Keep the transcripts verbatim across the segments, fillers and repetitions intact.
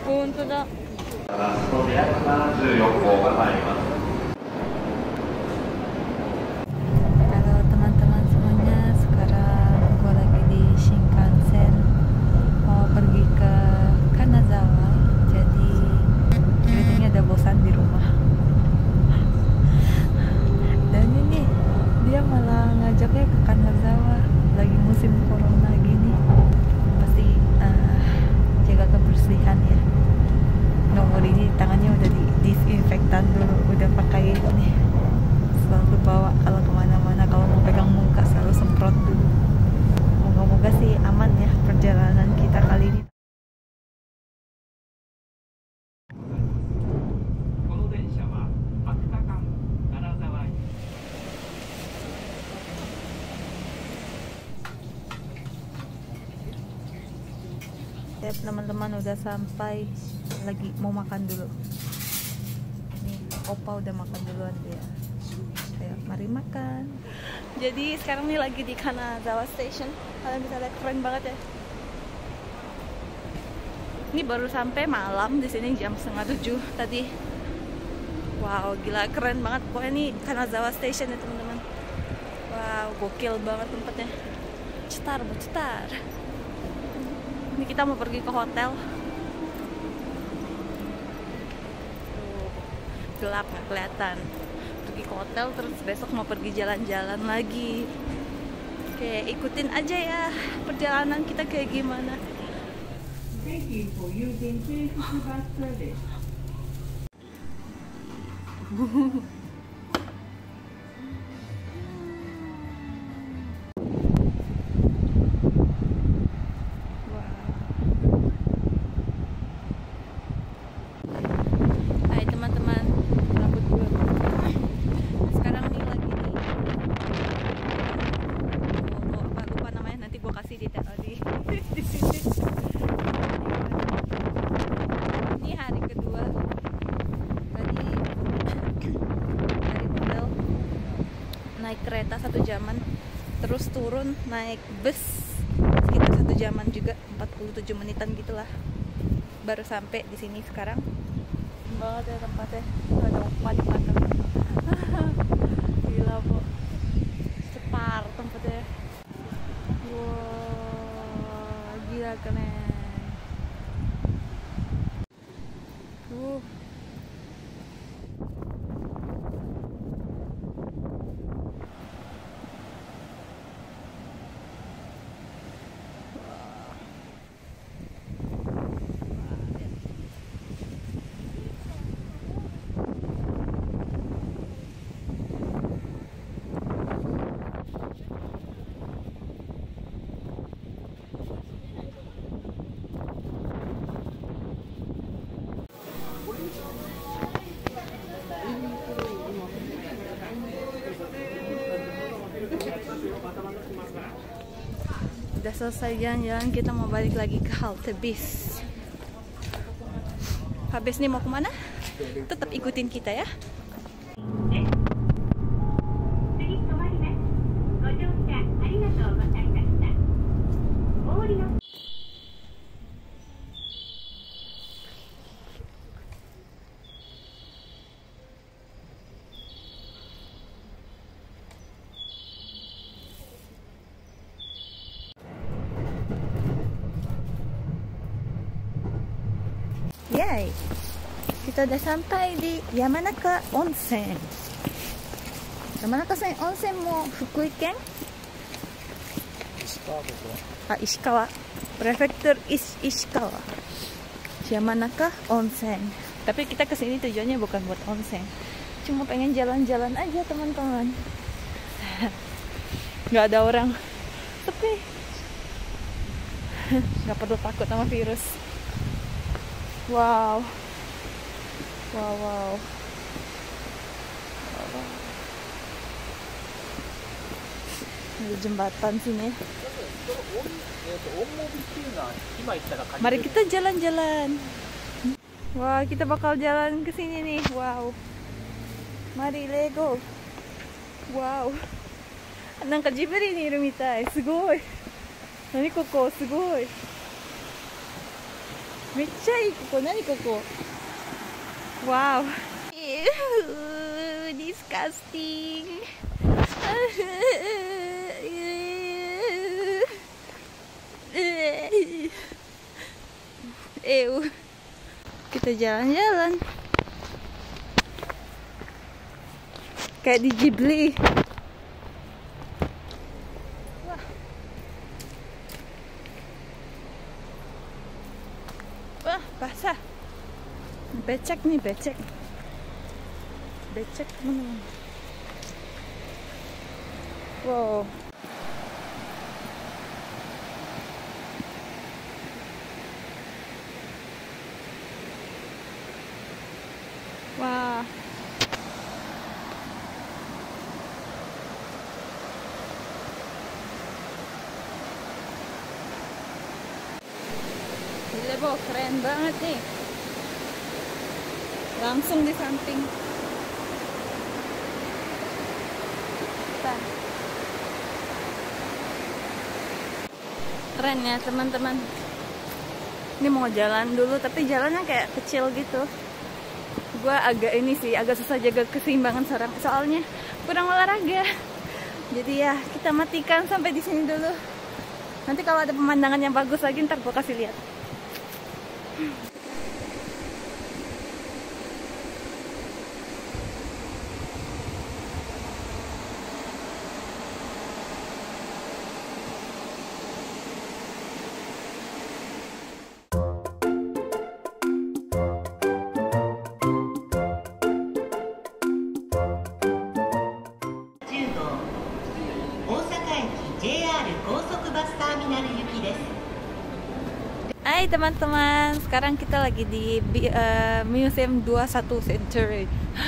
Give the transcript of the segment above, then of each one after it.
本当だ。 ラストにひゃくななじゅうよん号が参ります。 Halo teman-teman semuanya, sekarang gue lagi di Shinkansen mau pergi ke Kanazawa. Jadi ceritanya udah bosan di rumah. Dan ini dia malah ngajaknya ke Kanazawa lagi musim corona gini. Pasti uh, jaga kebersihan ya. Nomor ini tangannya udah di disinfektan dulu, udah pakai ini. Selalu bawa kalau kemana-mana, kalau mau pegang muka selalu semprot dulu. Moga-moga sih aman ya perjalanan kita kali ini. Teman-teman udah sampai, lagi mau makan dulu. Nih, opa udah makan duluan dia. Ayo, mari makan. Jadi sekarang nih lagi di Kanazawa Station. Kalian bisa lihat keren banget ya. Ini baru sampai malam di sini jam setengah tujuh tadi. Wow, gila keren banget. Pokoknya ini Kanazawa Station ya teman-teman. Wow, gokil banget tempatnya. Cetar, bu cetar. Ini kita mau pergi ke hotel. Tuh, gelap nggak kelihatan. Pergi ke hotel terus besok mau pergi jalan-jalan lagi. Oke, ikutin aja ya perjalanan kita kayak gimana. Thank you for using K F C bus service. Naik kereta satu jaman, terus turun naik bus sekitar satu jaman juga, empat puluh tujuh menitan gitulah. Baru sampai di sini sekarang. Banget ya tempatnya, ada opa di mana. Gila bu, cepar tempatnya. Wow, gila keren. Uh. Udah selesai jalan-jalan, kita mau balik lagi ke halte bis. Habis nih mau kemana? Tetap ikutin kita ya. Yay! Kita udah sampai di Yamanaka Onsen. Yamanaka Onsen mo Fukui Ken? Ah, Ishikawa. Prefektur Is Ishikawa. Yamanaka Onsen. Tapi kita kesini tujuannya bukan buat onsen. Cuma pengen jalan-jalan aja teman-teman. Nggak ada orang. Tapi nggak perlu takut sama virus. Wow, wow, wow. Ada jembatan sini. Mari kita jalan-jalan. Wah, kita bakal jalan ke sini nih. Wow. Mari Lego. Wow. なんかジブリにいるみたい。すごい。何ここ、すごい。 めっちゃいいここ。何ここ。わお。disgusting. Ew. Kita jalan-jalan kayak di Ghibli. Wah. Wah, basah. Becek nih, becek. Becek teman-teman. Wow. Wah. Gila, Bo, keren banget nih. Langsung di samping. Keren ya teman-teman. Ini mau jalan dulu, tapi jalannya kayak kecil gitu. Gue agak ini sih, agak susah jaga keseimbangan sekarang, soalnya kurang olahraga. Jadi ya kita matikan sampai di sini dulu. Nanti kalau ada pemandangan yang bagus lagi ntar gue kasih lihat. Hai teman-teman, sekarang kita lagi di uh, Museum dua puluh satu Century.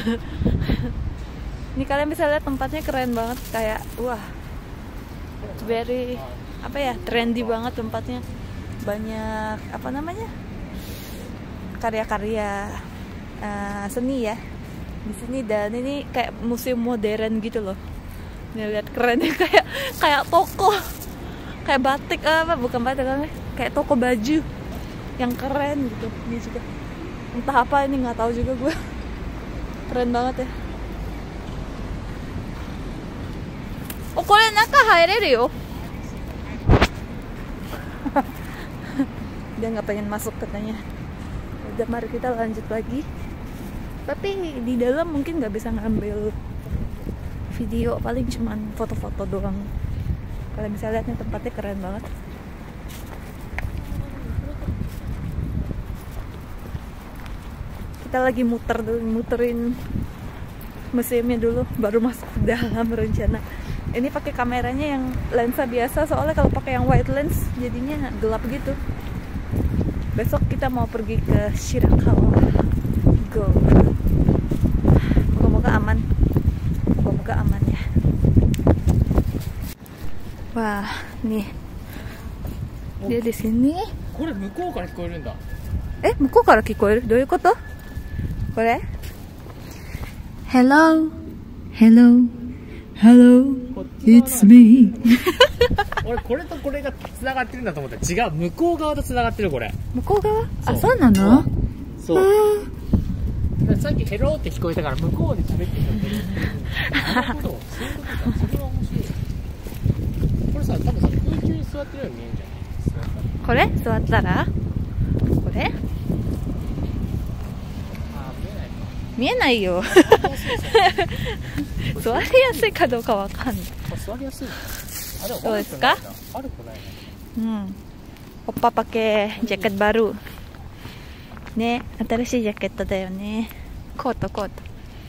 Ini kalian bisa lihat tempatnya keren banget, kayak wah, very apa ya, trendy banget tempatnya. Banyak apa namanya, karya-karya uh, seni ya di sini, dan ini kayak museum modern gitu loh. Nih lihat kerennya, kayak kayak toko, kayak batik apa bukan batik kan, kayak toko baju yang keren gitu. Ini juga entah apa, ini nggak tahu juga gue. Keren banget ya. Oh, kore naka haireru yo. Dia nggak pengen masuk katanya. Udah, mari kita lanjut lagi. Tapi di dalam mungkin nggak bisa ngambil video, paling cuman foto-foto doang. Kalian bisa lihat nih, tempatnya keren banget. Kita lagi muter dulu, muterin museumnya dulu, baru masuk ke dalam rencana. Ini pakai kameranya yang lensa biasa, soalnya kalau pakai yang wide lens jadinya gelap gitu. Besok kita mau pergi ke Shirakawa. Go. Moga-moga aman. Moga-moga aman ya. Wah, nih. Dia di sini. Kore mukou kara kikoeru nda. Eh, mukou kara kikoeru? Dou you koto? Kore? Hello. Hello. Hello. It's me. 俺これとこれがつながってるんだと思ったら違う、向こう側とつながってるこれ。 向こう側？あ、 そうそうなの？ そう。だからさっきヘローって聞こえたから向こうで喋ってたんだけど。なるほど。そういうことか。それは面白い。これさ、多分さ、空中に座ってるように見えるんじゃない？座ったら。 これ？座ったら？これ？ あ、見えないか。 見えないよ。座りやすいかどうかわかんない。 あ、座りやすい。あ、でもどうですか？ 悪くないね。 Hmm. Oppa pakai jaket baru. Ne, atarashii jaket da yo ne. Koto, koto.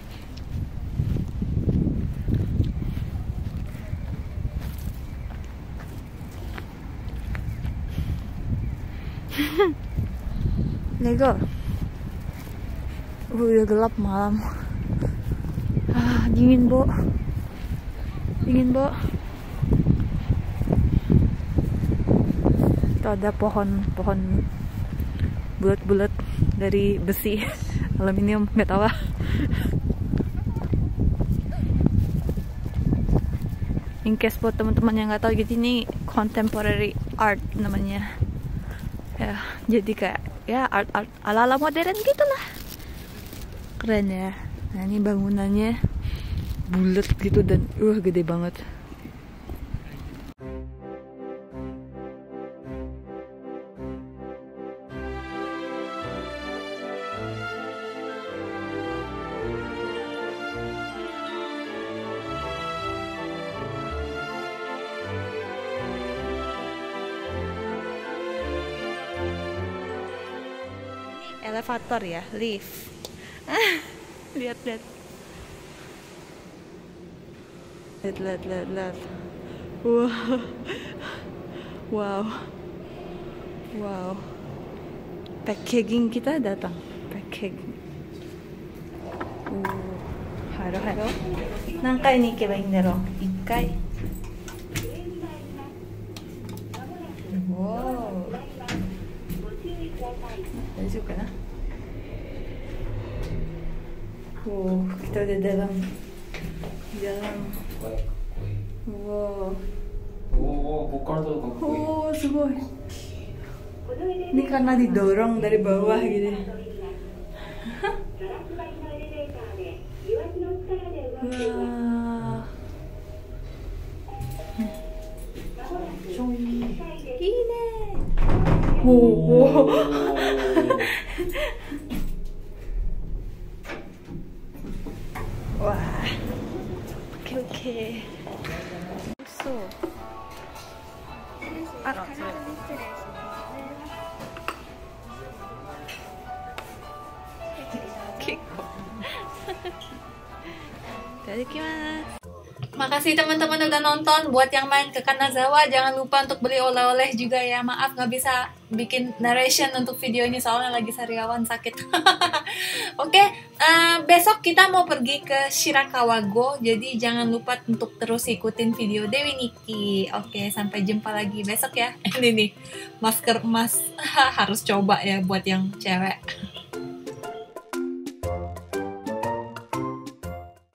Lego. Uh, udah gelap malam. Ah, dingin, Bo. Dingin, Bo. Itu ada pohon-pohon bulat-bulat dari besi, aluminium, nggak tahu lah. In case buat teman-teman yang nggak tahu, jadi ini contemporary art namanya. Ya, jadi kayak ya art art ala ala modern gitulah, keren ya. Nah ini bangunannya bulat gitu dan uh gede banget. Elevator ya, lift. lihat lihat lihat lihat lihat lihat. Wow, wow, wow. Packaging kita datang, packaging. Uh, haro haro. Nankai ni ikeba ii ndaro? Ikkai. Wow. 大丈夫かな。Oh, kita udah dalam dalam. Wow. Oh, bukan tuh kakui. Oh, sugoi. Ini karena didorong dari bawah gitu. Wah. Ini. Wow. Wah, oke oke. So, ah, Kiko. Itadakimasu. Makasih teman-teman udah nonton. Buat yang main ke Kanazawa, jangan lupa untuk beli oleh-oleh juga ya. Maaf nggak bisa bikin narration untuk video ini soalnya lagi sariawan sakit. Oke, okay, uh, besok kita mau pergi ke Shirakawa-go. Jadi jangan lupa untuk terus ikutin video Dewi Niki. Oke, okay, sampai jumpa lagi besok ya. Ini nih, masker emas harus coba ya buat yang cewek.